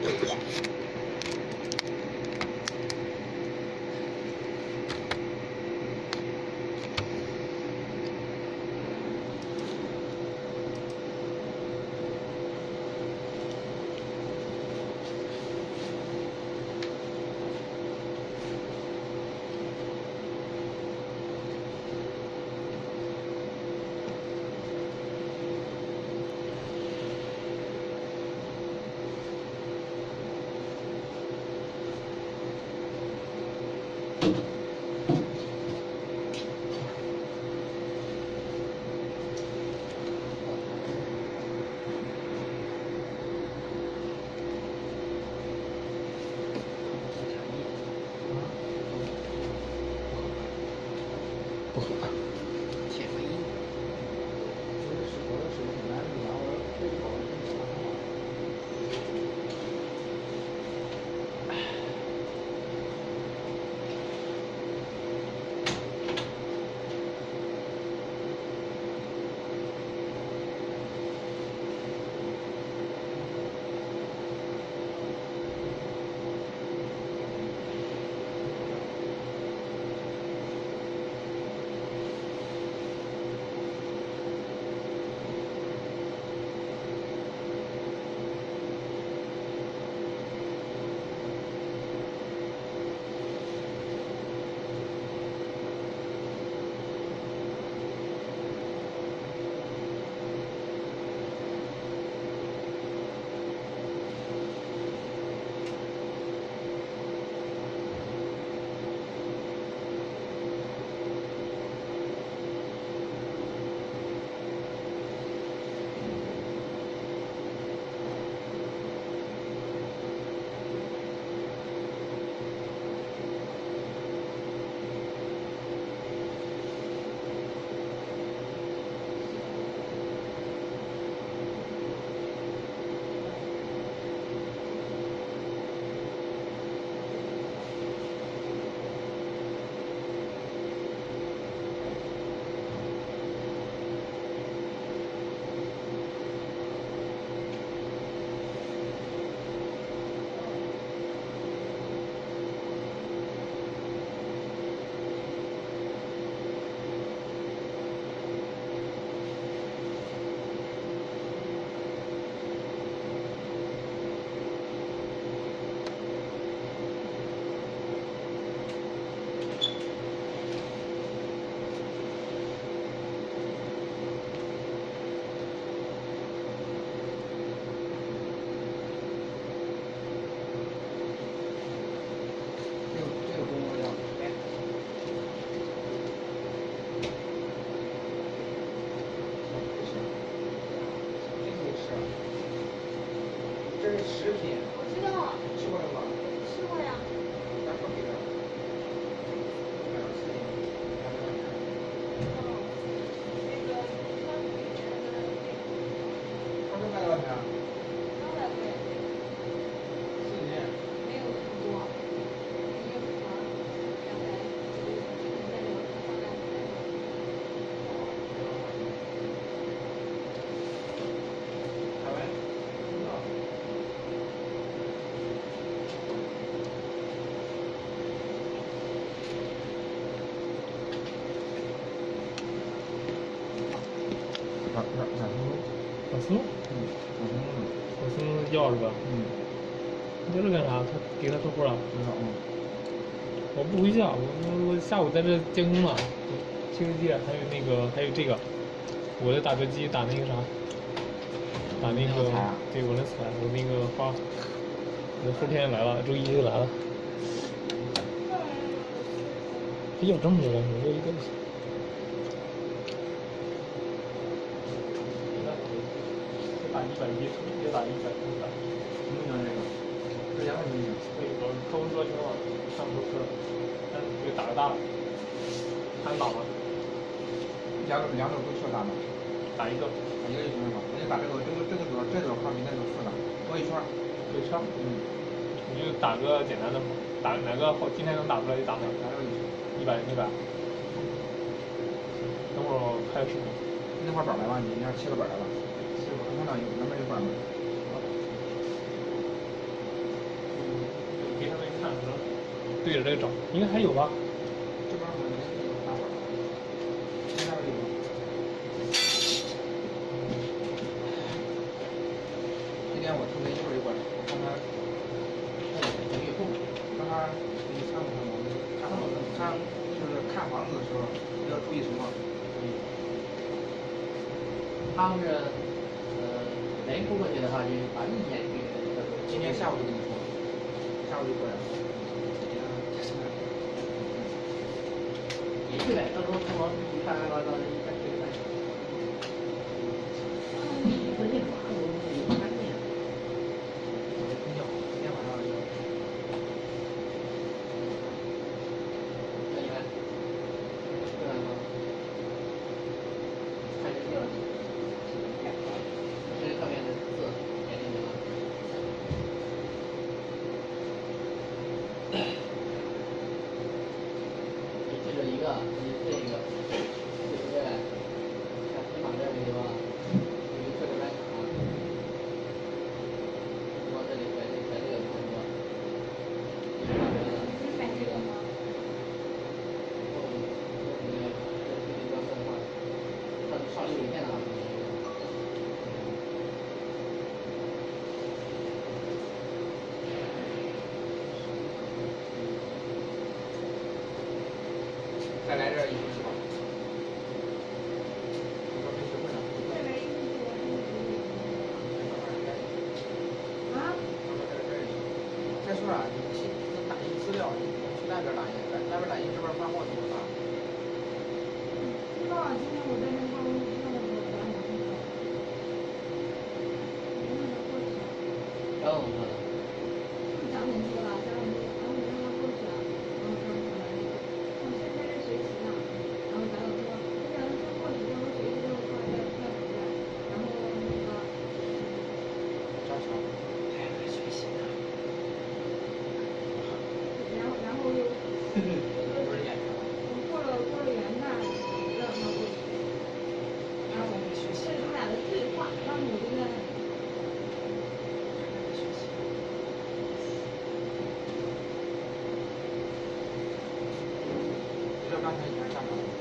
不喝。 铁回音。 这是食品。 我知道。 吃过了吗？ 吃过呀。 咱说别的。他是卖多少钱啊 ？200块。 4斤。 没有这么多，一个盒200，再留大概。 海外。哪老苏？老苏要是吧？要这干啥？他给他做活了？我不回家，我下午在这监工呢，清湿机还有这个，我的打折机打那个啥，打那个对我的彩，我那个花，我后天来了，周一就来了。他要这么多了，我要一个。打110，别打100， 能不能这个？这200就行。 对，客户说挺好，上不多车，但是这个打个大的，还打吗两种都需要打吗？ 打一个。 打一个就行了吧？我就打这个主要靠比那个复杂，多一圈。 多一圈。你就打个简单的，打哪个后今天能打出来就打哪个。 打这个就行。 100。等会儿我开个视频。 那块板来吧，你要切个板来吧。看到有那边有板吗？ 对着这个找，应该还有吧？ 这边我们有大伙儿，那边有。今天我特别一会儿我看他，几个月后，让他给你参考我们就是看房子的时候要注意什么？ 他们是没铺过去的话，就把意见给今天下午就跟你说，下午就过来了。 也去呗，到时候看房一看到一看这个看。关键马路不干净。 今天晚上就。 那你来，这样吗？开始这个上面的字点进去了。你记住一个，你这个，对不对？像黑马这个地方，有一个特别白卡，往这里摆这个差不多。 是摆这个吗？ 上流里面的。 再来这一步是吧？我说没学会呢。 再来一步啊？ 再说啊，你打印资料，你去那边打印，那边打印，这边发货怎么办？ 不知道啊，今天我在那办公室上的时候， 张总说的。 讲点说了，讲点说，然后我让他过去了，然后他过来，我现在在学习呢，然后讲讲说，我讲说过去之后学习之后再回来，然后那个。 张强，还在学习呢。 然后又。 不是演员吗？ 过了元旦，让他过去，然后这是他俩的对话，当时我就在那里。 你知道刚才你还干嘛？